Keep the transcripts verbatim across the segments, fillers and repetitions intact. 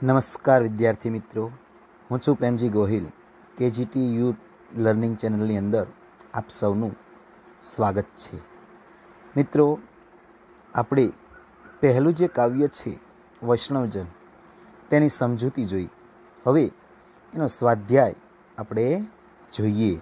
નમસ્કાર વિદ્યાર્થી મિત્રો, હું છું Premji Gohil. K G T U learning ચેનલની અંદર આપ સૌનું સ્વાગત છે. મિત્રો, આપણે પહેલું જે કાવ્ય છે વૈષ્ણવજન, તેની સમજૂતી જોઈ. હવે એનો સ્વાધ્યાય આપણે જોઈએ.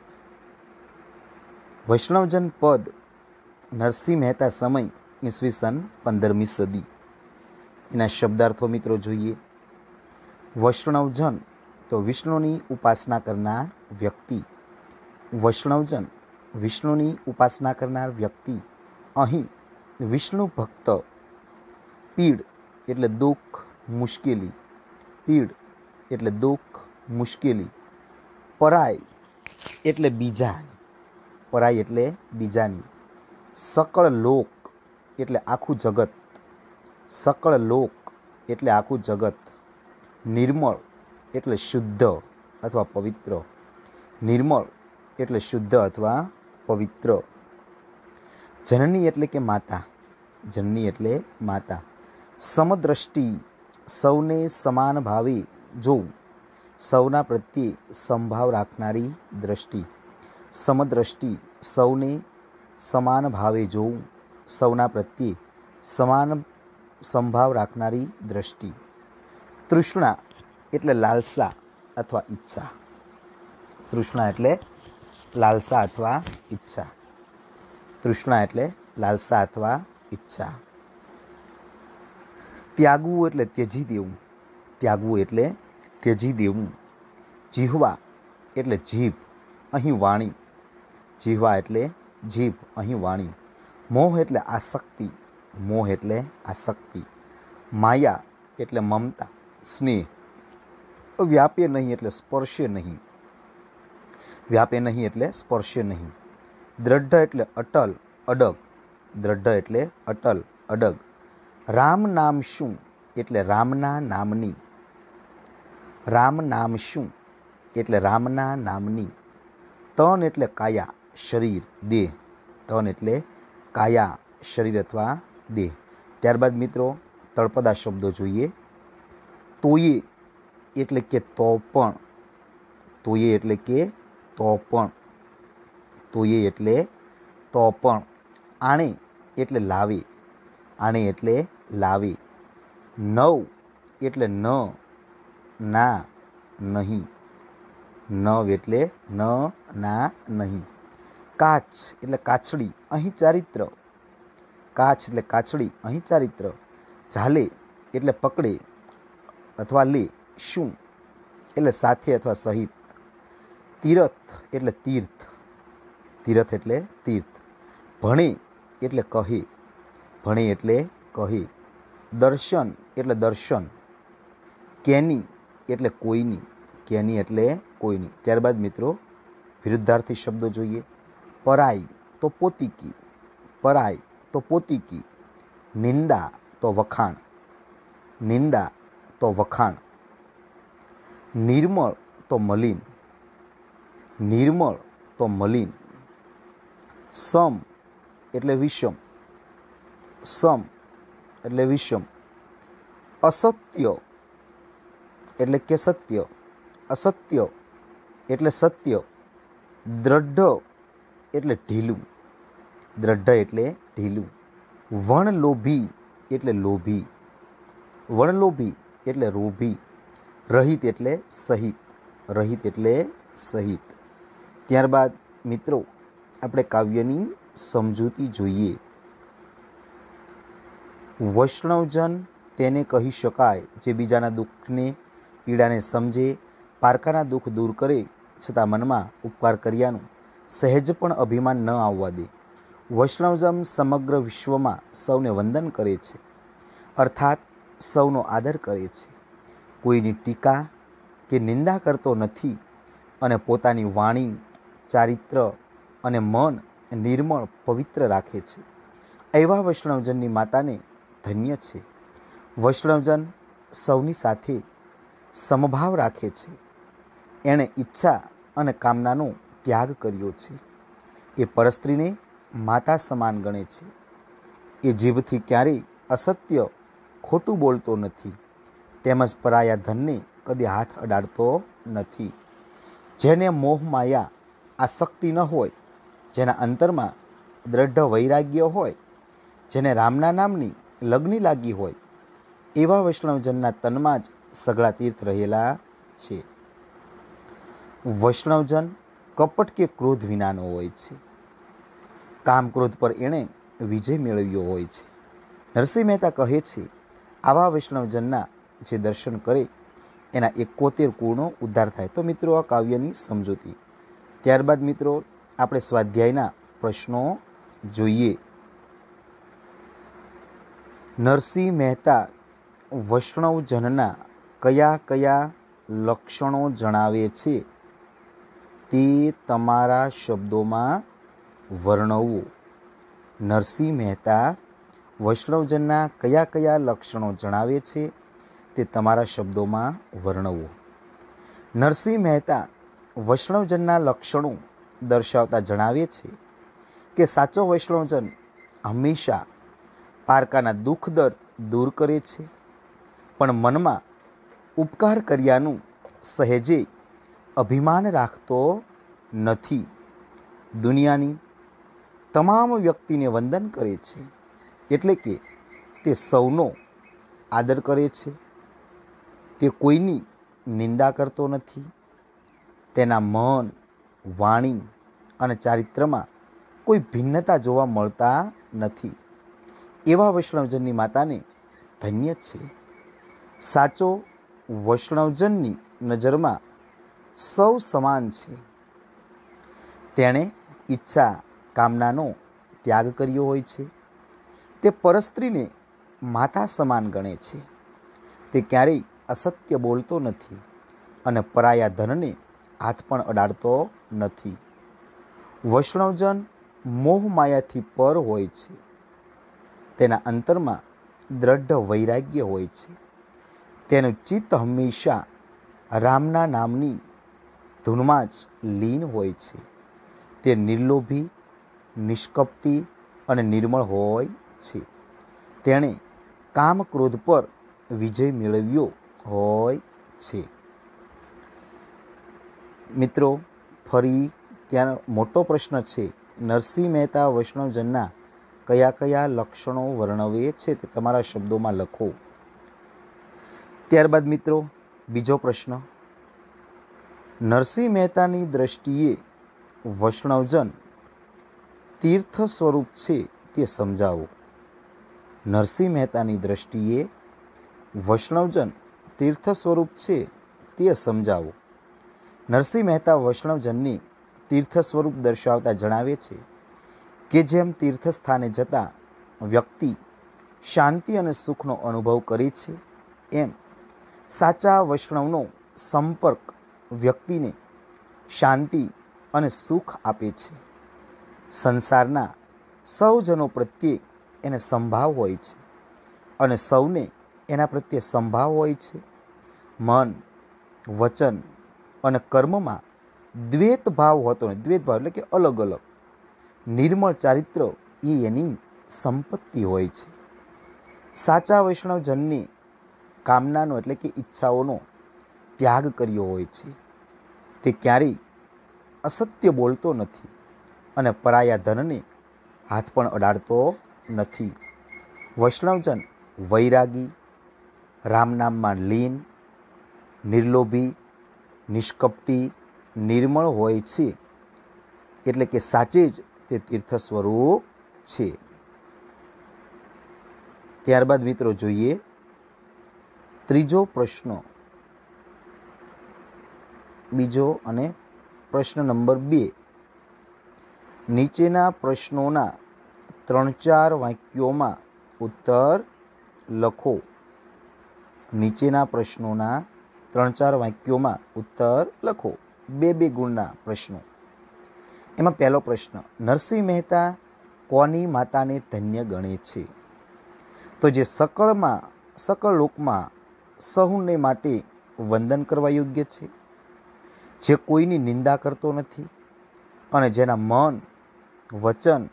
વૈષ્ણવજન પદ નરસિંહ મહેતા સમય ઈસવીસન પંદરમી સદી. એના શબ્દાર્થો મિત્રો જોઈએ. વૈષ્ણવજન તો વિષ્ણુની ઉપાસના કરનાર વ્યક્તિ. વૈષ્ણવજન વિષ્ણુની ઉપાસના કરનાર વ્યક્તિ. અહીં વિષ્ણુ ભક્ત. પીડ એટલે દુઃખ, મુશ્કેલી. પીડ એટલે દુઃખ, મુશ્કેલી. પરાય એટલે બીજાની. પરાય એટલે બીજાની. સકળ લોક એટલે આખું જગત. સકળ લોક એટલે આખું જગત. નિર્મળ એટલે શુદ્ધ અથવા પવિત્ર. નિર્મળ એટલે શુદ્ધ અથવા પવિત્ર. જનની એટલે કે માતા. જનની એટલે માતા. સમદ્રષ્ટિ સૌને સમાન ભાવે જોવું. સૌના પ્રત્યે સમભાવ રાખનારી દ્રષ્ટિ. સમદ્રષ્ટિ સૌને સમાન ભાવે જોવું. સૌના પ્રત્યે સમાન સંભાવ રાખનારી દ્રષ્ટિ. તૃષ્ણા એટલે લાલસા અથવા ઈચ્છા. તૃષ્ણા એટલે લાલસા અથવા ઈચ્છા. તૃષ્ણા એટલે લાલસા અથવા ઈચ્છા. ત્યાગવું એટલે ત્યજી દેવું. ત્યાગવું એટલે ત્યજી દેવું. જીહવા એટલે જીભ, અહીં વાણી. જીહવા એટલે જીભ, અહીં વાણી. મોહ એટલે આસક્તિ. મોહ એટલે આસક્તિ. માયા એટલે મમતા, સ્નેહ. વ્યાપે નહીં એટલે સ્પર્શે નહીં. વ્યાપે નહીં એટલે સ્પર્શે નહીં. દ્રઢ એટલે અટલ, અડગ. દ્રઢ એટલે અટલ, અડગ. રામ નામ શું એટલે રામના નામની. રામ નામ શું એટલે રામના નામની. તન એટલે કાયા, શરીર, દેહ. તન એટલે કાયા, શરીર અથવા દેહ. ત્યારબાદ મિત્રો તળપદા શબ્દો જોઈએ. તોયે એટલે કે તો પણ. તોયે એટલે કે તો પણ. તોયે એટલે તો પણ. આણે એટલે લાવે. આણે એટલે લાવે. નવ એટલે ન, ના, નહીં. નવ એટલે ન, ના, નહીં. કાચ એટલે કાછડી, અહીં ચારિત્ર. કાચ એટલે કાછડી, અહીં ચારિત્ર. ઝાલે એટલે પકડે અથવા લે. શું એટલે સાથે અથવા સહિત. તીરથ એટલે તીર્થ. તીરથ એટલે તીર્થ. ભણે એટલે કહે. ભણે એટલે કહે. દર્શન એટલે દર્શન. કેની એટલે કોઈની. કેની એટલે કોઈની. ત્યારબાદ મિત્રો વિરુદ્ધાર્થી શબ્દો જોઈએ. પરાઈ તો પોતીકી. પરાઈ તો પોતીકી. નિંદા તો વખાણ. નિંદા તો વખાણ. નિર્મળ તો મલિન. નિર્મળ તો મલિન. સમ એટલે વિષમ. સમ એટલે વિષમ. અસત્ય એટલે કે સત્ય. અસત્ય એટલે સત્ય. દ્રઢ એટલે ઢીલું. દ્રઢ એટલે ઢીલું. વણલોભી એટલે લોભી. વણલોભી એટલે લોભી. રહિત એટલે સહિત. રહિત એટલે સહિત. ત્યારબાદ મિત્રો આપણે કાવ્યની સમજૂતી જોઈએ. વૈષ્ણવજન તેને કહી શકાય જે બીજાના દુઃખને, પીડાને સમજે, પારકાના દુઃખ દૂર કરે, છતાં મનમાં ઉપકાર કર્યાનું સહેજ પણ અભિમાન ન આવવા દે. વૈષ્ણવજન સમગ્ર વિશ્વમાં સૌને વંદન કરે છે, અર્થાત સૌનો આદર કરે છે. કોઈની ટીકા કે નિંદા કરતો નથી અને પોતાની વાણી, ચારિત્ર અને મન નિર્મળ, પવિત્ર રાખે છે. એવા વૈષ્ણવજનની માતાને ધન્ય છે. વૈષ્ણવજન સૌની સાથે સમભાવ રાખે છે. એણે ઈચ્છા અને કામનાનો ત્યાગ કર્યો છે. એ પરસ્ત્રીને માતા સમાન ગણે છે. એ જીભથી ક્યારેય અસત્ય, ખોટું બોલતો નથી. તેમજ પરાયા ધનને કદી હાથ અડાડતો નથી. જેને મોહ માયા આસક્તિ ન હોય, જેના અંતરમાં દ્રઢ વૈરાગ્ય હોય, જેને રામના નામની લગ્ની લાગી હોય, એવા વૈષ્ણવજનના તનમાં જ સઘળા તીર્થ રહેલા છે. વૈષ્ણવજન કપટ કે ક્રોધ વિનાનો હોય છે. કામ ક્રોધ પર એણે વિજય મેળવ્યો હોય છે. નરસિંહ મહેતા કહે છે, આવા વૈષ્ણવજનના જે દર્શન કરે એના એકોતેર કુળનો ઉદ્ધાર થાય. તો મિત્રો, આ કાવ્યની સમજૂતી. ત્યારબાદ મિત્રો આપણે સ્વાધ્યાયના પ્રશ્નો જોઈએ. નરસિંહ મહેતા વૈષ્ણવજનના કયા કયા લક્ષણો જણાવે છે તે તમારા શબ્દોમાં વર્ણવો. નરસિંહ મહેતા વૈષ્ણવજનના કયા કયા લક્ષણો જણાવે છે તે તમારા શબ્દોમાં વર્ણવો. નરસિંહ મહેતા વૈષ્ણવજનના લક્ષણો દર્શાવતા જણાવે છે કે સાચો વૈષ્ણવજન હંમેશા પારકાના દુઃખ દર્દ દૂર કરે છે, પણ મનમાં ઉપકાર કર્યાનું સહેજે અભિમાન રાખતો નથી. દુનિયાની તમામ વ્યક્તિને વંદન કરે છે, એટલે કે તે સૌનો આદર કરે છે. તે કોઈની નિંદા કરતો નથી. તેના મન, વાણી અને ચારિત્રમાં કોઈ ભિન્નતા જોવા મળતા નથી. એવા વૈષ્ણવજનની માતાને ધન્ય છે. સાચો વૈષ્ણવજનની નજરમાં સૌ સમાન છે. તેણે ઈચ્છા કામનાનો ત્યાગ કર્યો હોય છે. તે પરસ્ત્રીને માતા સમાન ગણે છે. તે ક્યારેય અસત્ય બોલતો નથી અને પરાયા ધનને હાથ પણ અડાડતો નથી. વૈષ્ણવજન મોહ માયાથી પર હોય છે. તેના અંતરમાં દ્રઢ વૈરાગ્ય હોય છે. તેનું ચિત્ત હંમેશા રામના નામની ધૂનમાં જ લીન હોય છે. તે નિર્લોભી, નિષ્કપટી અને નિર્મળ હોય છે. તેણે કામ ક્રોધ પર વિજય મેળવ્યો હોય છે. મિત્રો, ફરી ત્યાં મોટો પ્રશ્ન છે, નરસિંહ મહેતા વૈષ્ણવજનના કયા કયા લક્ષણો વર્ણવે છે તે તમારા શબ્દોમાં લખો. ત્યારબાદ મિત્રો બીજો પ્રશ્ન, નરસિંહ મહેતાની દ્રષ્ટિએ વૈષ્ણવજન તીર્થ સ્વરૂપ છે તે સમજાવો. નરસિંહ મહેતાની દ્રષ્ટિએ વૈષ્ણવજન તીર્થ સ્વરૂપ છે તે સમજાવો. નરસિંહ મહેતા વૈષ્ણવજનને તીર્થ સ્વરૂપ દર્શાવતા જણાવે છે કે જેમ તીર્થસ્થાને જતા વ્યક્તિ શાંતિ અને સુખનો અનુભવ કરે છે, એમ સાચા વૈષ્ણવનો સંપર્ક વ્યક્તિને શાંતિ અને સુખ આપે છે. સંસારના સૌ જનો પ્રત્યે એને સંભાવ હોય છે અને સૌને એના પ્રત્યે સંભાવ હોય છે. મન, વચન અને કર્મમાં દ્વૈત ભાવ હોતો નથી. દ્વૈત ભાવ એટલે કે અલગ અલગ. નિર્મળ ચારિત્ર એ એની સંપત્તિ હોય છે. સાચા વૈષ્ણવજનને કામનાનો એટલે કે ઈચ્છાઓનો ત્યાગ કર્યો હોય છે. તે ક્યારેય અસત્ય બોલતો નથી અને પરાયા ધનને હાથ પણ અડાડતો નથી. વૈષ્ણવજન વૈરાગી, રામ નામમાં લીન, નિર્લોભી, નિષ્કપટી, નિર્મળ હોય છે. એટલે કે સાચે જ તે તીર્થ સ્વરૂપ છે. ત્યારબાદ મિત્રો જોઈએ ત્રીજો પ્રશ્ન. બીજો અને પ્રશ્ન નંબર બે. નીચેના પ્રશ્નોના ત્રણ ચાર વાક્યોમાં ઉત્તર લખો. નીચેના પ્રશ્નોના ત્રણ ચાર વાક્યોમાં ઉત્તર લખો. બે બે ગુણના પ્રશ્નો. એમાં પહેલો પ્રશ્ન, નરસિંહ મહેતા કોની માતાને ધન્ય ગણે છે? તો જે સકળમાં સકળ લોકમાં સહુને માટે વંદન કરવા યોગ્ય છે, જે કોઈની નિંદા કરતો નથી અને જેના મન, વચન,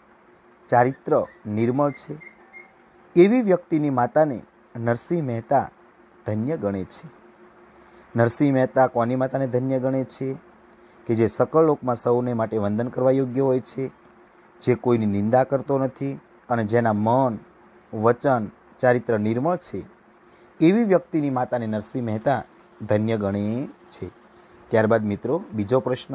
ચારિત્ર નિર્મળ છે, એવી વ્યક્તિની માતાને નરસિંહ મહેતા ધન્ય ગણે છે. નરસિંહ મહેતા કોની માતાને ધન્ય ગણે છે? કે જે સકળ લોકમાં સૌને માટે વંદન કરવા યોગ્ય હોય છે, જે કોઈની નિંદા કરતો નથી અને જેના મન, વચન, ચારિત્ર નિર્મળ છે, એવી વ્યક્તિની માતાને નરસિંહ મહેતા ધન્ય ગણે છે. ત્યારબાદ મિત્રો બીજો પ્રશ્ન,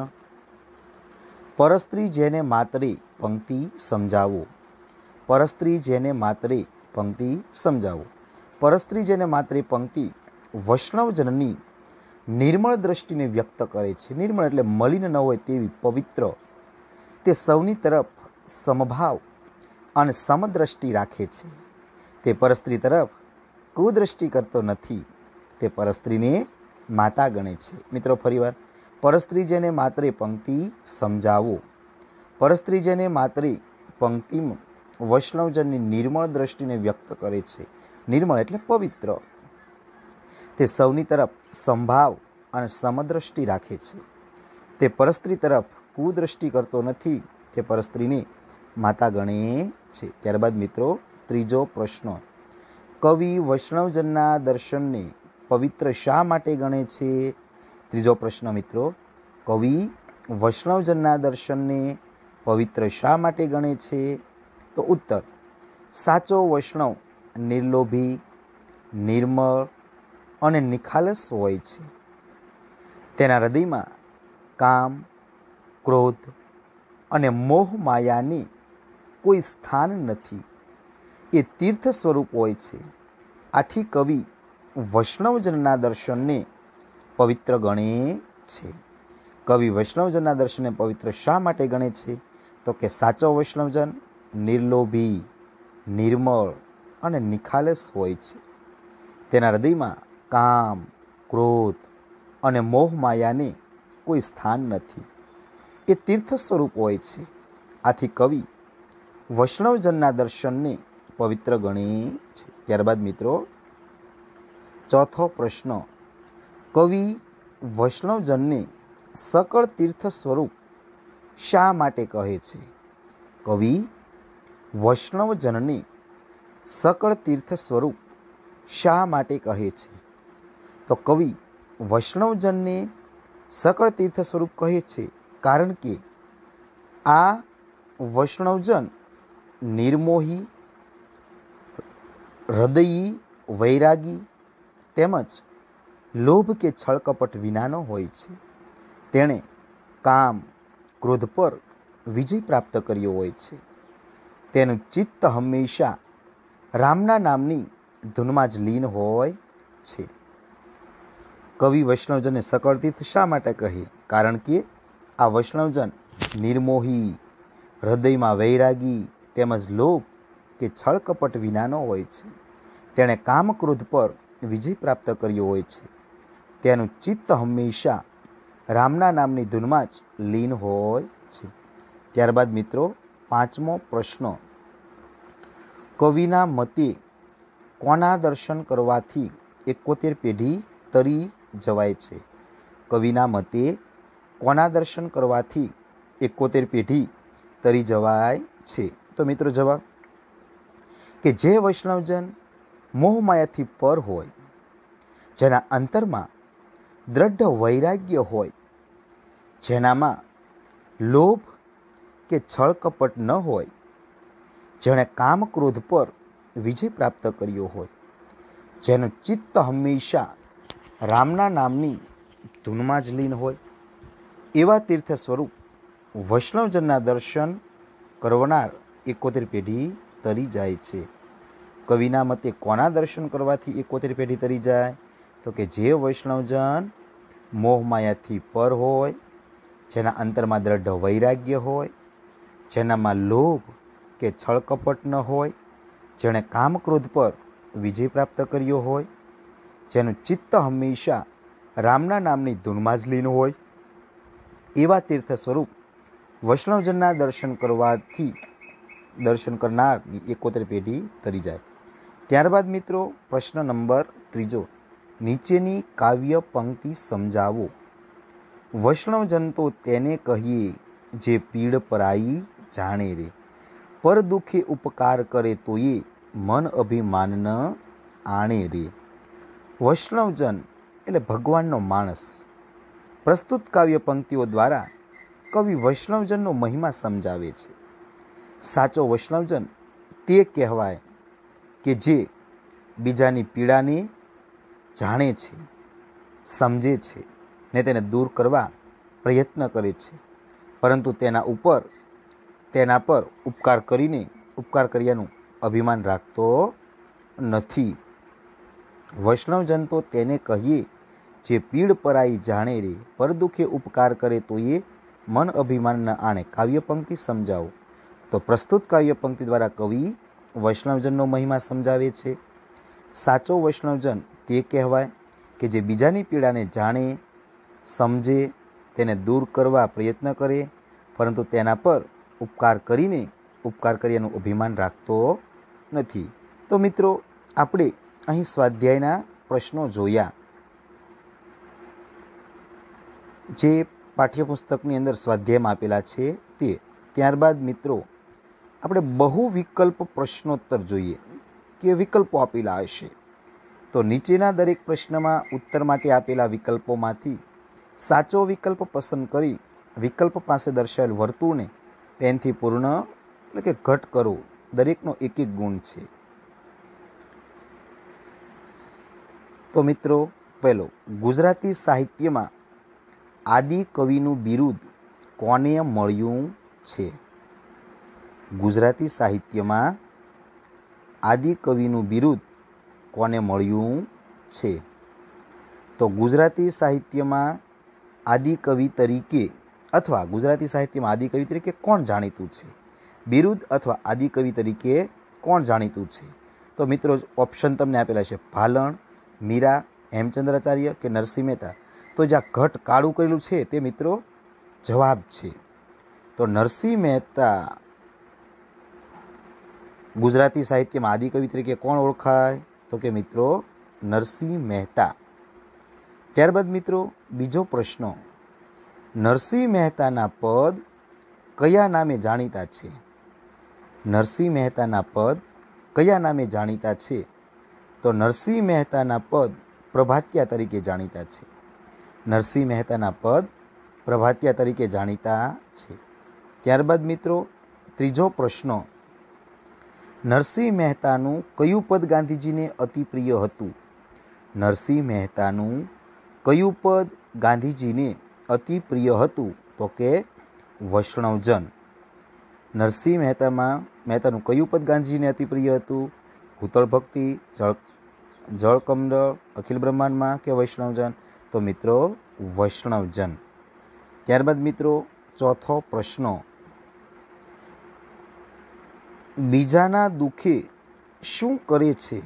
પરસ્ત્રી જેને માતરે પંક્તિ સમજાવો. પરસ્ત્રી જેને માતરે પંક્તિ સમજાવો. પરસ્ત્રી જેને માતરે પંક્તિ વૈષ્ણવજનની નિર્મળ દ્રષ્ટિને વ્યક્ત કરે છે. નિર્મળ એટલે મલિન ન હોય તેવી પવિત્ર, તે સૌની તરફ સમભાવ અને સમદ્રષ્ટિ રાખે છે. તે પરસ્ત્રી તરફ કુદ્રષ્ટિ કરતો નથી. તે પરસ્ત્રીને માતા ગણે છે. મિત્રો ફરીવાર, પરસ્ત્રી જેને માત્રે પંક્તિ સમજાવો. પરસ્ત્રી જેને માત્રે પંક્તિ વૈષ્ણવજનની નિર્મળ દ્રષ્ટિને વ્યક્ત કરે છે. નિર્મળ એટલે પવિત્ર, તે સૌની તરફ સંભાવ અને સમદ્રષ્ટિ રાખે છે. તે પરસ્ત્રી તરફ કુદ્રષ્ટિ કરતો નથી. તે પરસ્ત્રીને માતા ગણે છે. ત્યારબાદ મિત્રો ત્રીજો પ્રશ્ન, કવિ વૈષ્ણવજનના દર્શનને પવિત્ર શા માટે ગણે છે? ત્રીજો પ્રશ્ન મિત્રો, કવિ વૈષ્ણવજનના દર્શનને પવિત્ર શા માટે ગણે છે? તો ઉત્તર, સાચો વૈષ્ણવ નિર્લોભી, નિર્મળ અને નિખાલસ હોય છે. તેના હૃદયમાં કામ, ક્રોધ અને મોહ માયાની કોઈ સ્થાન નથી. એ તીર્થ સ્વરૂપ હોય છે. આથી કવિ વૈષ્ણવજનના દર્શનને પવિત્ર ગણે છે. કવિ વૈષ્ણવજનના દર્શનને પવિત્ર શા માટે ગણે છે? તો કે સાચો વૈષ્ણવજન નિર્લોભી, નિર્મળ અને નિખાલસ હોય છે. તેના હૃદયમાં કામ, ક્રોધ અને મોહ માયાને કોઈ સ્થાન નથી. એ તીર્થ સ્વરૂપ હોય છે. આથી કવિ વૈષ્ણવજનના દર્શનને પવિત્ર ગણે છે. ત્યારબાદ મિત્રો ચોથો પ્રશ્ન, કવિ વૈષ્ણવજનને સકળ તીર્થ સ્વરૂપ શા માટે કહે છે? કવિ વૈષ્ણવજનને સકળ તીર્થ સ્વરૂપ શા માટે કહે છે? તો કવિ વૈષ્ણવજનને સકળ તીર્થ સ્વરૂપ કહે છે કારણ કે આ વૈષ્ણવજન નિર્મોહી, હૃદયી, વૈરાગી તેમજ લોભ કે છળકપટ વિનાનો હોય છે. તેણે કામ, ક્રોધ પર વિજય પ્રાપ્ત કર્યો હોય છે. તેનું ચિત્ત હંમેશા રામના નામની ધૂનમાં જ લીન હોય છે. કવિ વૈષ્ણવજનને સકળ તીર્થ શા માટે કહે? કારણ કે આ વૈષ્ણવજન નિર્મોહી, હૃદયમાં વૈરાગી તેમજ લોભ કે છળકપટ વિનાનો હોય છે. તેણે કામ, ક્રોધ પર વિજય પ્રાપ્ત કર્યો હોય છે. તેનું ચિત્ત હંમેશા રામના નામની ધૂનમાં જ લીન હોય છે. ત્યારબાદ મિત્રો પાંચમો પ્રશ્ન, કવિના મતે કોના દર્શન કરવાથી એકોતેર પેઢી તરી જવાય છે? કવિના મતે કોના દર્શન કરવાથી એકોતેર પેઢી તરી જવાય છે? તો મિત્રો જવાબ કે જે વૈષ્ણવજન મોહમાયાથી પર હોય, જેના અંતરમાં દ્રઢ વૈરાગ્ય હોય, જેનામાં લોભ કે છળકપટ ન હોય, જેણે કામ, ક્રોધ પર વિજય પ્રાપ્ત કર્યો હોય, જેનું ચિત્ત હંમેશા રામના નામની ધૂનમાં જ લીન હોય, એવા તીર્થ સ્વરૂપ વૈષ્ણવજનના દર્શન કરનાર એકોતેર પેઢી તરી જાય છે. કવિના મતે કોના દર્શન કરવાથી એકોતેર પેઢી તરી જાય? તો કે જે વૈષ્ણવજન મોહમાયાથી પર હોય, જેના અંતરમાં દ્રઢ વૈરાગ્ય હોય, જેનામાં લોભ કે છળકપટ ન હોય, જેણે કામ, ક્રોધ પર વિજય પ્રાપ્ત કર્યો હોય, જેનું ચિત્ત હંમેશા રામના નામની ધૂનમાં જ લીન હોય, એવા તીર્થ સ્વરૂપ વૈષ્ણવજનના દર્શન કરવાથી દર્શન કરનારની એકોતેર પેઢી તરી જાય. ત્યારબાદ મિત્રો પ્રશ્ન નંબર ત્રીજો, નીચેની કાવ્ય પંક્તિ સમજાવો. વૈષ્ણવજન તો તેને કહીએ જે પીડ પરાઈ જાણે રે, પર દુઃખે ઉપકાર કરે તો એ મન અભિમાન ન આણે રે. વૈષ્ણવજન એટલે ભગવાનનો માણસ. પ્રસ્તુત કાવ્ય પંક્તિઓ દ્વારા કવિ વૈષ્ણવજનનો મહિમા સમજાવે છે. સાચો વૈષ્ણવજન તે કહેવાય કે જે બીજાની પીડાને જાણે છે, સમજે છે ને તેને દૂર કરવા પ્રયત્ન કરે છે, પરંતુ તેના ઉપર તેના પર ઉપકાર કરીને ઉપકાર કર્યાનું અભિમાન રાખતો નથી. વૈષ્ણવજન તો તેને કહીએ જે પીડ પરાઈ જાણે રે, પર દુઃખે ઉપકાર કરે તો એ મન અભિમાન ન આણે. કાવ્ય પંક્તિ સમજાવો. તો પ્રસ્તુત કાવ્ય પંક્તિ દ્વારા કવિ વૈષ્ણવજનનો મહિમા સમજાવે છે. સાચો વૈષ્ણવજન તે કહેવાય કે જે બીજાની પીડાને જાણે, સમજે, તેને દૂર કરવા પ્રયત્ન કરે, પરંતુ તેના પર ઉપકાર કરીને ઉપકાર કર્યાનું અભિમાન રાખતો નથી. તો મિત્રો, આપણે અહીં સ્વાધ્યાયના પ્રશ્નો જોયા, જે પાઠ્યપુસ્તકની અંદર સ્વાધ્યાયમાં આપેલા છે તે. ત્યારબાદ મિત્રો આપણે બહુ વિકલ્પ પ્રશ્નોત્તર જોઈએ કે વિકલ્પો આપેલા હશે. તો નીચેના દરેક પ્રશ્નમાં ઉત્તર માટે આપેલા વિકલ્પોમાંથી સાચો વિકલ્પ પસંદ કરી વિકલ્પ પાસે દર્શાવેલ વર્તુળને પેનથી પૂર્ણ એટલે કે ઘટ કરો. દરેકનો એક એક ગુણ છે. તો મિત્રો, પહેલો, ગુજરાતી સાહિત્યમાં આદિ કવિનું બિરુદ કોને મળ્યું છે? ગુજરાતી સાહિત્યમાં આદિ કવિનું બિરુદ કોને મળ્યું છે? તો ગુજરાતી સાહિત્યમાં આદિ કવિ તરીકે અથવા ગુજરાતી સાહિત્યમાં આદિ કવિ તરીકે કોણ જાણીતું છે? બિરુદ અથવા આદિ કવિ તરીકે કોણ જાણીતું છે? તો મિત્રો, ઓપ્શન તમને આપેલા છે ભાલણ, મીરા, હેમચંદ્રાચાર્ય કે નરસિંહ મહેતા. તો જ્યાં ઘટ કાળું કરેલું છે તે મિત્રો જવાબ છે. તો નરસિંહ મહેતા ગુજરાતી સાહિત્યમાં આદિ કવિ તરીકે કોણ ઓળખાય? તો કે મિત્રો નરસિંહ મહેતા. ત્યારબાદ મિત્રો બીજો પ્રશ્ન, નરસિંહ મહેતાના પદ કયા નામે જાણીતા છે? નરસિંહ મહેતાના પદ કયા નામે જાણીતા છે? તો નરસિંહ મહેતાના પદ પ્રભાતિયા તરીકે જાણીતા છે. નરસિંહ મહેતાના પદ પ્રભાતિયા તરીકે જાણીતા છે. ત્યારબાદ મિત્રો ત્રીજો પ્રશ્ન, નરસિંહ મહેતાનું કયું પદ ગાંધીજીને અતિ પ્રિય હતું? નરસિંહ મહેતાનું કયું પદ ગાંધીજીને અતિ પ્રિય હતું? તો કે વૈષ્ણવજન. નરસિંહ મહેતામાં મહેતાનું કયું પદ ગાંધીજીને અતિ પ્રિય હતું? ભૂતળ ભક્તિ, જળ જળકમંડળ, અખિલ બ્રહ્માંડમાં કે વૈષ્ણવજન? તો મિત્રો વૈષ્ણવજન. ત્યારબાદ મિત્રો ચોથો પ્રશ્ન, બીજાના દુઃખે શું કરે છે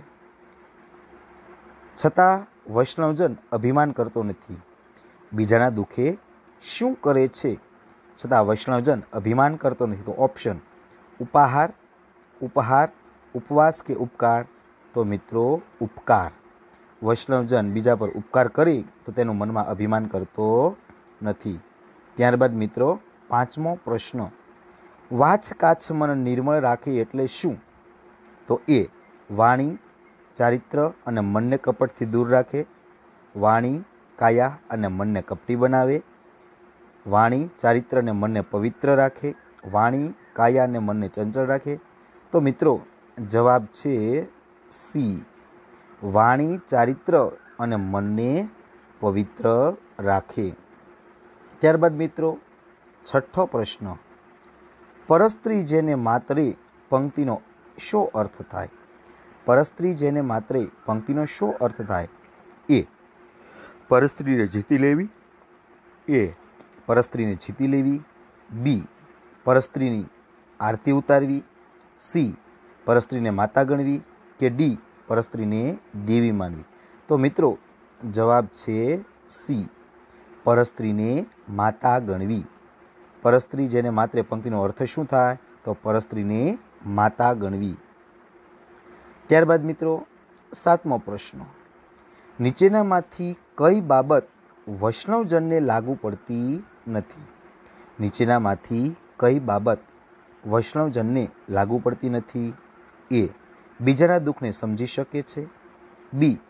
છતાં વૈષ્ણવજન અભિમાન કરતો નથી? બીજાના દુઃખે શું કરે છે છતાં વૈષ્ણવજન અભિમાન કરતો નથી? તો ઓપ્શન ઉપાહાર, ઉપહાર, ઉપવાસ કે ઉપકાર? તો મિત્રો ઉપકાર. વૈષ્ણવજન બીજા પર ઉપકાર કરે તો તેનું મનમાં અભિમાન કરતો નથી. ત્યારબાદ મિત્રો પાંચમો પ્રશ્ન, વાચ કાચ મન નિર્મળ રાખે એટલે શું? તો એ વાણી, ચારિત્ર અને મનને કપટથી દૂર રાખે. વાણી કાયા અને મનને કપટી બનાવે. વાણી ચારિત્ર અને મનને પવિત્ર રાખે. વાણી કાયા અને મનને ચંચળ રાખે. તો મિત્રો જવાબ છે સી, વાણી ચારિત્ર અને મનને પવિત્ર રાખે. ત્યારબાદ મિત્રો છઠ્ઠો પ્રશ્ન, પરસ્ત્રી જેને માત્રે પંક્તિનો શો અર્થ થાય? પરસ્ત્રી જેને માત્રે પંક્તિનો શો અર્થ થાય? એ પરસ્ત્રીને જીતી લેવી. એ પરસ્ત્રીને જીતી લેવી. બી પરસ્ત્રીની આરતી ઉતારવી. સી પરસ્ત્રીને માતા ગણવી. કે ડી પરસ્ત્રીને દેવી માનવી? તો મિત્રો જવાબ છે સી, પરસ્ત્રીને માતા ગણવી. પરસ્ત્રી જેને માત્ર પંક્તિનો અર્થ શું થાય? તો પરસ્ત્રીને માતા ગણવી. ત્યારબાદ મિત્રો સાતમો પ્રશ્ન, નીચેનામાંથી કઈ બાબત વૈષ્ણવજનને લાગુ પડતી નથી? નીચેનામાંથી કઈ બાબત વૈષ્ણવજનને લાગુ પડતી નથી? એ બીજાના દુઃખને સમજી શકે છે. બી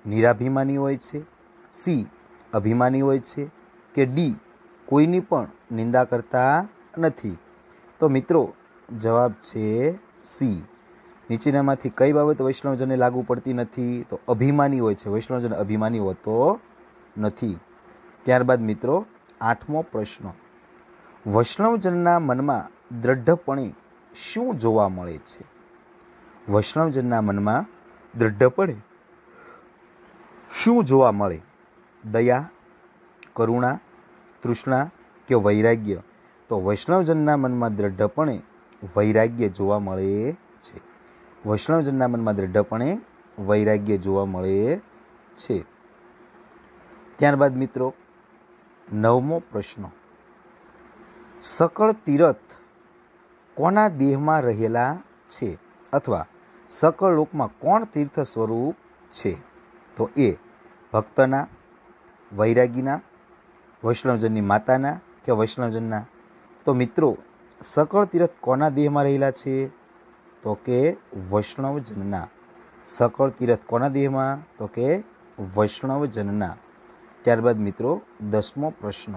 નિરાભિમાની હોય છે, સી અભિમાની હોય છે કે ડી કોઈની પણ નિંદા કરતા નથી? તો મિત્રો જવાબ છે સી. નીચેનામાંથી કઈ બાબત વૈષ્ણવજનને લાગુ પડતી નથી? તો અભિમાની હોય છે, વૈષ્ણવજન અભિમાની હોતો નથી. ત્યારબાદ મિત્રો આઠમો પ્રશ્ન, વૈષ્ણવજનના મનમાં દ્રઢપણે શું જોવા મળે છે? વૈષ્ણવજનના મનમાં દ્રઢપણે શું જોવા મળે? દયા, કરુણા, તૃષ્ણા કે વૈરાગ્ય? તો વૈષ્ણવજનના મનમાં દ્રઢપણે વૈરાગ્ય જોવા મળે છે. વૈષ્ણવજનના મનમાં દ્રઢપણે વૈરાગ્ય જોવા મળે છે. ત્યારબાદ મિત્રો નવમો પ્રશ્ન, સકળ તીર્થ કોના દેહમાં રહેલા છે? અથવા સકળ લોકમાં કોણ તીર્થ સ્વરૂપ છે? તો એ ભક્તના, વૈરાગીના, વૈષ્ણવજનની માતાના કે વૈષ્ણવજનના? તો મિત્રો સકળ તીર્થ કોના દેહમાં રહેલા છે? તો કે વૈષ્ણવજનના. સકળ તીર્થ કોના દેહમાં? તો કે વૈષ્ણવજનના. ત્યારબાદ મિત્રો દસમો પ્રશ્ન,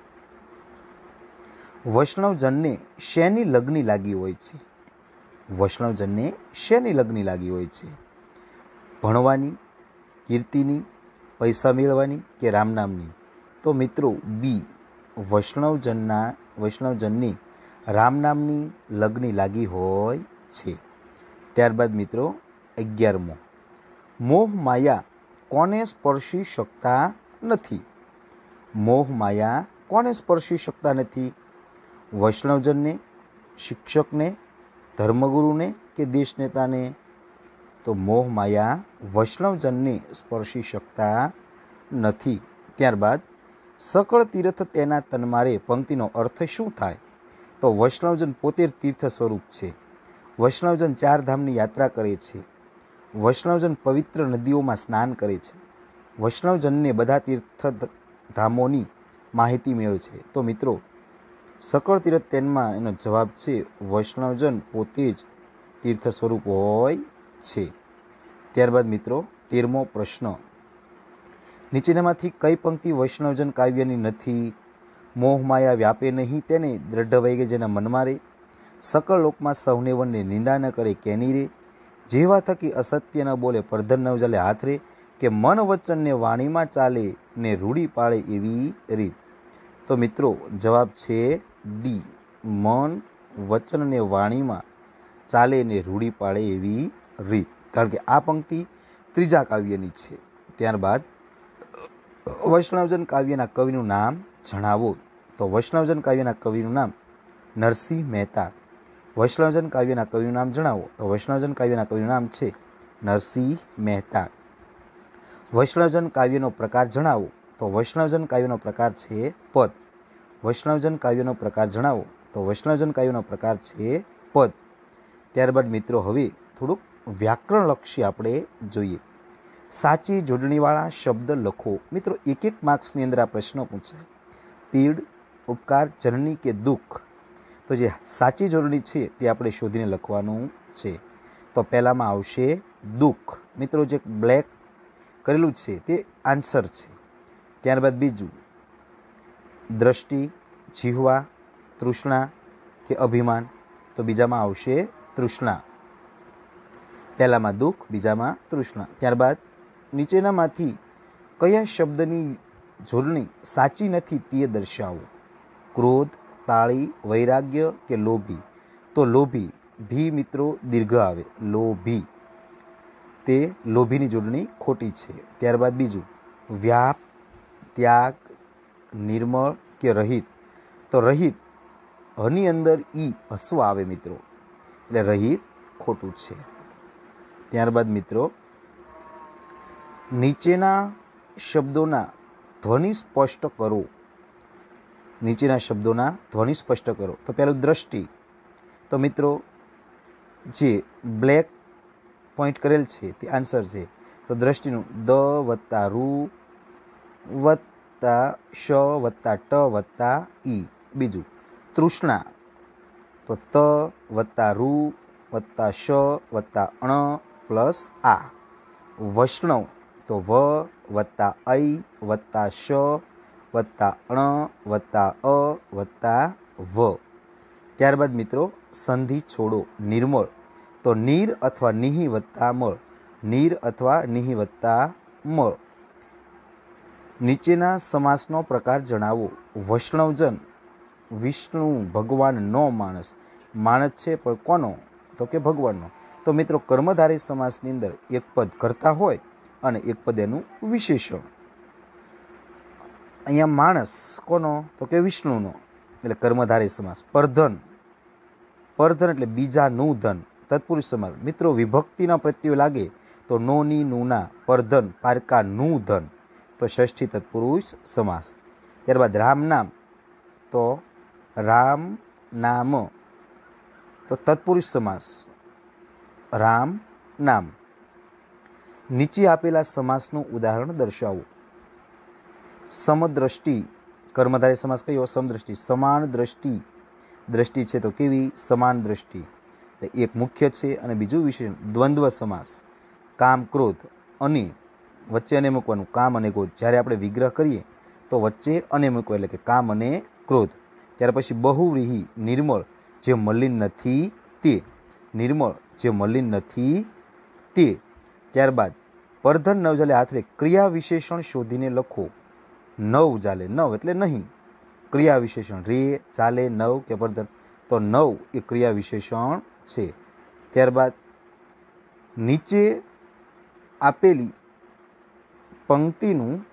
વૈષ્ણવજનને શેની લગ્ની લાગી હોય છે? વૈષ્ણવજનને શેની લગ્ની લાગી હોય છે? ભણવાની, કીર્તિની, પૈસા મેળવવાની કે રામનામની? તો મિત્રો બી વૈષ્ણવજનના વૈષ્ણવજનની રામનામની લગ્ની લાગી હોય છે. ત્યારબાદ મિત્રો અગિયારમો, મોહ માયા કોને સ્પર્શી શકતા નથી? મોહ માયા કોને સ્પર્શી શકતા નથી? વૈષ્ણવજનને, શિક્ષકને, ધર્મગુરુને કે દેશ નેતાને? તો મોહ માયા વૈષ્ણવજનને સ્પર્શી શકતા નથી. ત્યારબાદ સકળ તીર્થ તેના તન્મારે પંક્તિનો અર્થ શું થાય? તો વૈષ્ણવજન પોતે તીર્થ સ્વરૂપ છે. વૈષ્ણવજન ચાર ધામની યાત્રા કરે છે. વૈષ્ણવજન પવિત્ર નદીઓમાં સ્નાન કરે છે. વૈષ્ણવજનને બધા તીર્થ ધામોની માહિતી મેળવે છે. તો મિત્રો સકળ તીર્થ તેનમાં એનો જવાબ છે વૈષ્ણવજન પોતે જ તીર્થ સ્વરૂપ હોય છે. ત્યારબાદ મિત્રો તેરમો પ્રશ્ન, નીચેનામાંથી કઈ પંક્તિ વૈષ્ણવજન કાવ્યની નથી? મોહ માયા વ્યાપે નહીં તેને દ્રઢ વૈગે જેના મનમાં રે, સકળ લોકમાં સૌને વનને નિંદા ન કરે કેની રે, જેવા થકી અસત્ય ન બોલે પરધન ન ઉજાલે હાથ રે, કે મન વચનને વાણીમાં ચાલે ને રૂઢી પાડે એવી રીત? તો મિત્રો જવાબ છે ડી, મન વચન ને વાણીમાં ચાલે ને રૂઢી પાડે એવી રીત. કારણ કે આ પંક્તિ ત્રીજા કાવ્યની છે. ત્યારબાદ વૈષ્ણવજન કાવ્યના કવિનું નામ જણાવો. તો વૈષ્ણવજન કાવ્યના કવિનું નામ નરસિંહ મહેતા. વૈષ્ણવજન કાવ્યના કવિનું નામ જણાવો. તો વૈષ્ણવજન કાવ્યના કવિનું નામ છે નરસિંહ મહેતા. વૈષ્ણવજન કાવ્યનો પ્રકાર જણાવો. તો વૈષ્ણવજન કાવ્યનો પ્રકાર છે પદ. વૈષ્ણવજન કાવ્યનો પ્રકાર જણાવો. તો વૈષ્ણવજન કાવ્યનો પ્રકાર છે પદ. ત્યારબાદ મિત્રો હવે થોડુંક વ્યાકરણલક્ષી આપણે જોઈએ. સાચી જોડણીવાળા શબ્દ લખો. મિત્રો એક એક માર્ક્સની અંદર આ પ્રશ્નો પૂછાય. પીડ, ઉપકાર, જનની કે દુઃખ? તો જે સાચી જોડણી છે તે આપણે શોધીને લખવાનું છે. તો પહેલામાં આવશે દુઃખ. મિત્રો જે બ્લેક કરેલું છે તે આન્સર છે. ત્યારબાદ બીજું દ્રષ્ટિ, જીહવા, તૃષ્ણા કે અભિમાન? તો બીજામાં આવશે તૃષ્ણા. પહેલામાં દુઃખ, બીજામાં તૃષ્ણા. ત્યારબાદ નીચેનામાંથી કયા શબ્દની જોડણી સાચી નથી તે દર્શાવો? ક્રોધ, તાળી, વૈરાગ્ય કે લોભી? તો લોભી. ભી મિત્રો દીર્ઘ આવે, લોભી. તે લોભીની જોડણી ખોટી છે. ત્યારબાદ બીજું વ્યાપ, ત્યાગ, નિર્મળ કે રહિત? તો રહિત, હની અંદર ઈ હસવ આવે મિત્રો, એટલે રહિત ખોટું છે. ત્યારબાદ મિત્રો નીચેના શબ્દોના ધ્વનિ સ્પષ્ટ કરો. નીચેના શબ્દોના ધ્વનિ સ્પષ્ટ કરો. તો પહેલું દ્રષ્ટિ. તો મિત્રો જે બ્લેક પોઈન્ટ કરેલ છે તે આન્સર છે. તો દ્રષ્ટિનું દ વત્તા રૂ વત્તા શ વત્તા ટ વત્તા ઈ. બીજું તૃષ્ણા. તો ત વત્તા રૂ વત્તા શ વત્તા અણ પ્લસ આ. વૈષ્ણવ તો વ વત્તા ઐ વત્તા શ વત્તા અણ વત્તા અ વત્તા વ. ત્યારબાદ મિત્રો સંધિ છોડો નિર્મળ, તો નીર અથવા નિહિ વત્તા મળ, નીર અથવા નિહિ વત્તા મળ. નીચેના સમાસનો પ્રકાર જણાવો. વૈષ્ણવજન, વિષ્ણુ ભગવાનનો માણસ. માણસ છે પણ કોનો? તો કે ભગવાનનો. તો મિત્રો કર્મધારય સમાસની અંદર એક પદ કર્તા હોય અને એક પદ એનું વિશેષણ. અહીંયા માણસ કોનો? તો કે વિષ્ણુનો, એટલે કર્મધારય સમાસ. પરધન, પરધન એટલે બીજાનું ધન, તત્પુરુષ સમાસ. મિત્રો વિભક્તિના પ્રત્યયો લાગે તો નો ની નુના, પરધન પારકાનું ધન, તો ષષ્ઠી તત્પુરુષ સમાસ. ત્યારબાદ રામ નામ, તો રામ નામ, તો તત્પુરુષ સમાસ રામ નામ. નીચે આપેલા સમાસનું ઉદાહરણ દર્શાવો. સમદ્રષ્ટિ, કર્મધારય સમાસ કયો? સમદ્રષ્ટિ. સમાન દ્રષ્ટિ, દ્રષ્ટિ છે તો કેવી? સમાન દ્રષ્ટિ. એક મુખ્ય છે અને બીજું વિશેષણ. દ્વંદ્વ સમાસ, કામ ક્રોધ અને વચ્ચે અને મૂકવાનું, કામ અને ક્રોધ. જ્યારે આપણે વિગ્રહ કરીએ તો વચ્ચે અને મૂકવું, એટલે કે કામ અને ક્રોધ. ત્યાર પછી બહુવ્રીહી, નિર્મળ જે મલિન નથી તે, નિર્મળ જે મલિન નથી તે. ત્યારબાદ પરધન નવ જાલે હાથરે, ક્રિયા વિશેષણ શોધીને લખો. નવ જાલે, નવ એટલે નહીં, ક્રિયા વિશેષણ રે ચાલે નવ કે પરધન, તો નવ એ ક્રિયા વિશેષણ છે. ત્યારબાદ નીચે આપેલી પંક્તિનું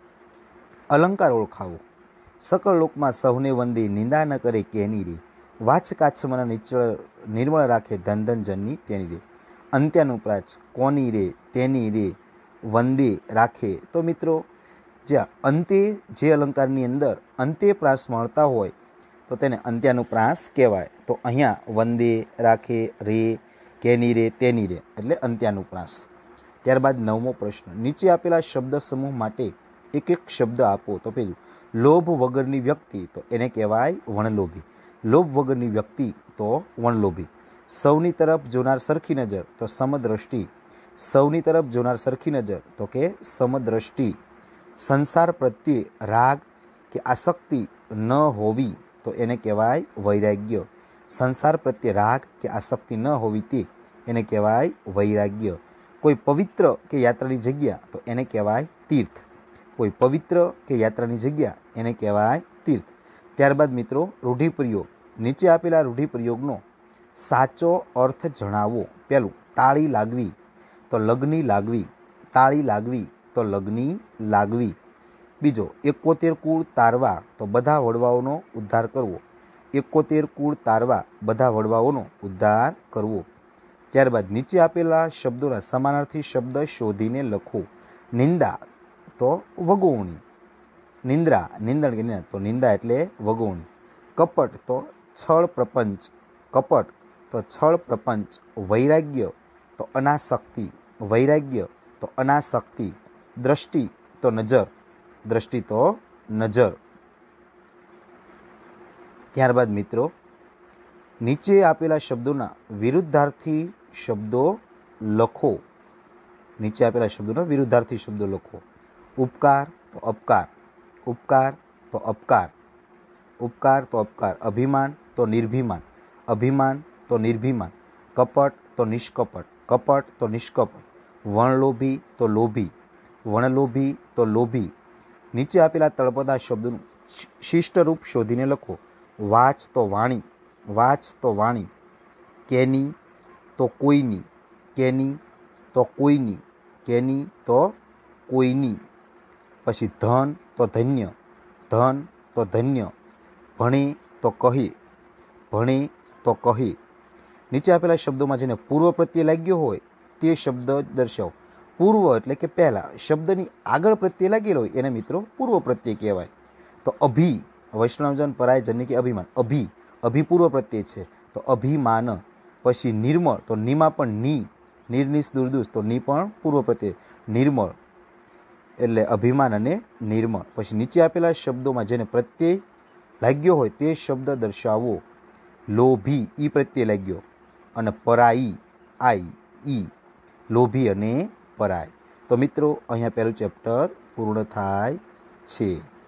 અલંકાર ઓળખાવો. સકળ લોકમાં સૌને વંદે, નિંદા ન કરે કેની રે, વાચ કાછમના નિચળ નિર્મળ રાખે, ધન ધન જનની તેની રે. અંત્યાનુપ્રાસ, કોની રે, તેની રે, વંદે રાખે. તો મિત્રો જ્યાં અંતે જે અલંકારની અંદર અંતે પ્રાસ મળતા હોય તો તેને અંત્યાનુપ્રાસ કહેવાય. તો અહીંયા વંદે રાખે, રે, કેની રે, તેની રે એટલે અંત્યાનુપ્રાસ. ત્યારબાદ નવમો પ્રશ્ન. નીચે આપેલા શબ્દ સમૂહ માટે એક એક શબ્દ આપો. તો પેલું લોભ વગરની વ્યક્તિ, તો એને કહેવાય વણલોભી. લોભ વગરની વ્યક્તિ તો વણલોભી. સૌની તરફ જોનાર સરખી નજર, તો સમદ્રષ્ટિ. સૌની તરફ જોનાર સરખી નજર, તો કે સમદ્રષ્ટિ. સંસાર પ્રત્યે રાગ કે આસક્તિ ન હોવી, તો એને કહેવાય વૈરાગ્ય. સંસાર પ્રત્યે રાગ કે આસક્તિ ન હોવી તે એને કહેવાય વૈરાગ્ય. કોઈ પવિત્ર કે યાત્રાની જગ્યા, તો એને કહેવાય તીર્થ. કોઈ પવિત્ર કે યાત્રાની જગ્યા એને કહેવાય તીર્થ. ત્યારબાદ મિત્રો રૂઢિપ્રયોગ. નીચે આપેલા રૂઢિપ્રયોગનો સાચો અર્થ જણાવો. પહેલું તાળી લાગવી, તો લગ્ની લાગવી. તાળી લાગવી, તો લગ્ની લાગવી. બીજો એકોતેર કુળ તારવા, તો બધા વડવાઓનો ઉદ્ધાર કરવો. એકોતેર કુળ તારવા, બધા વડવાઓનો ઉદ્ધાર કરવો. ત્યારબાદ નીચે આપેલા શબ્દોના સમાનાર્થી શબ્દ શોધીને લખો. નિંદા, તો વગોવણી. નિંદ્રા, નિંદણ કે નિંદા, તો નિંદા એટલે વગોવણી. કપટ, તો છળ પ્રપંચ. કપટ, તો છળ પ્રપંચ. વૈરાગ્ય, તો અનાસક્તિ. વૈરાગ્ય, તો અનાસક્તિ. દ્રષ્ટિ, તો નજર. દ્રષ્ટિ, તો નજર. ત્યારબાદ મિત્રો નીચે આપેલા શબ્દોના વિરુદ્ધાર્થી શબ્દો લખો. નીચે આપેલા શબ્દોના વિરુદ્ધાર્થી શબ્દો લખો. ઉપકાર, તો અપકાર. ઉપકાર, તો અપકાર. ઉપકાર, તો અપકાર. અભિમાન, તો નિર્ભિમાન. અભિમાન, તો નિર્ભિમાન. કપટ, તો નિષ્કપટ. કપટ, તો નિષ્કપટ. વણલોભી, તો લોભી. વણલોભી, તો લોભી. નીચે આપેલા તળપદા શબ્દોનું શિષ્ટરૂપ શોધીને લખો. વાચ, તો વાણી. વાચ, તો વાણી. કેની, તો કોઈની. કેની, તો કોઈની. કેની, તો કોઈની. પછી ધન, તો ધન્ય. ધન, તો ધન્ય. ભણે, તો કહે. ભણે, તો કહે. નીચે આપેલા શબ્દોમાં જેને પૂર્વ પ્રત્યય લાગ્યો હોય તે શબ્દ દર્શાવો. પૂર્વ એટલે કે પહેલાં. શબ્દની આગળ પ્રત્યય લાગેલો હોય એને મિત્રો પૂર્વ પ્રત્યય કહેવાય. તો અભિ, વૈષ્ણવજન પરાય જનની કે અભિમાન. અભિ, અભિ પૂર્વ પ્રત્યય છે તો અભિમાન. પછી નિર્મળ, તો નીમાં પણ ની. નિર્નિસ દુર્દુષ, તો ની પણ પૂર્વ પ્રત્યય. નિર્મળ એટલે અભિમાન અને નિર્મળ. પછી નીચે આપેલા શબ્દોમાં જેને પ્રત્યય લાગ્યો હોય તે શબ્દ દર્શાવો. લોભી, ઈ પ્રત્યય લાગ્યો. અને પરાઈ, આઈ, ઈ. લોભી અને પરાય. તો મિત્રો અહીંયા પહેલું ચેપ્ટર પૂર્ણ થાય છે.